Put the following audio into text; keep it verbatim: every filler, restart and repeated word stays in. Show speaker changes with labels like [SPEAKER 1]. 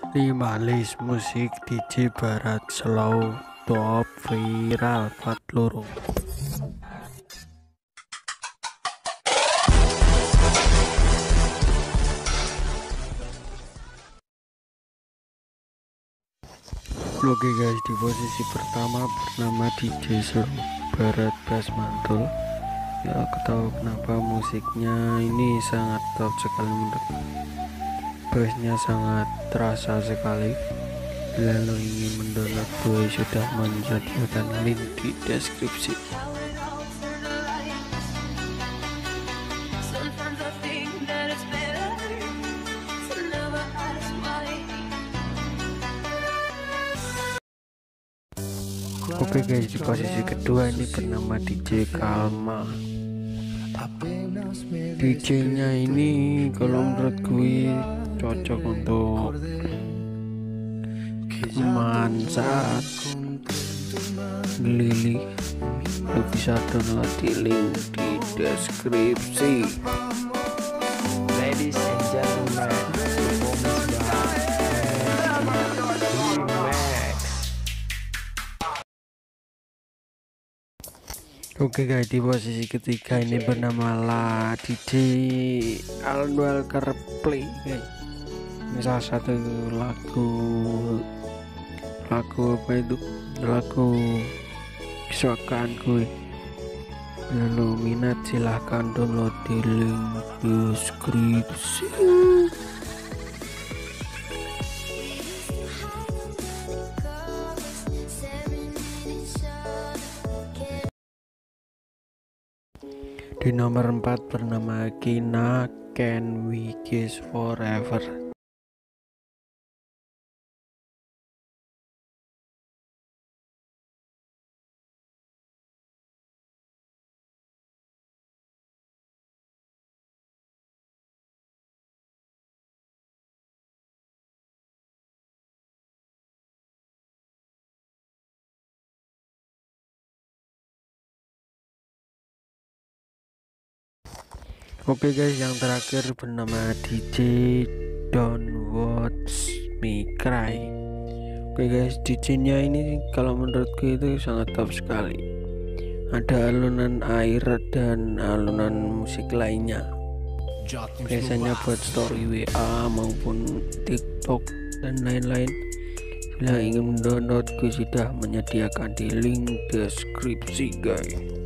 [SPEAKER 1] lima list musik D J Barat Slow top viral part loro. Oke guys, di posisi pertama bernama D J Slow Barat Bass Mantul. Ya, aku tahu kenapa musiknya ini sangat top sekali, menurut bassnya sangat terasa sekali. Bila lo ingin mendownload boy, sudah menyediakan link di deskripsi. Oke guys, di posisi kedua ini bernama D J Kalma. D J nya ini kalau menurut gue cocok untuk teman saat gelili. Lo bisa download di link di deskripsi.
[SPEAKER 2] Ladies and gentlemen, performance by Max.
[SPEAKER 1] Oke guys, di posisi ketiga ini bernama La D J Alnuel Carplay guys. Ini salah satu lagu lagu apa itu lagu kesukaan gue. Lalu minat silahkan download di link deskripsi. Di nomor empat bernama Kina Can We Kiss Forever. Oke guys, yang terakhir bernama D J Don't Watch Me Cry. Oke guys, D J nya ini kalau menurutku itu sangat top sekali. Ada alunan air dan alunan musik lainnya. Biasanya buat story W A maupun TikTok dan lain-lain. Bila ingin mendownload, gue sudah menyediakan di link deskripsi guys.